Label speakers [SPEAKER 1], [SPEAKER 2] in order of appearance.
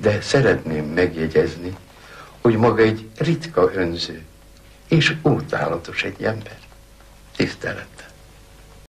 [SPEAKER 1] de szeretném megjegyezni, hogy maga egy ritka önző, és utálatos egy ember. Tisztelettel.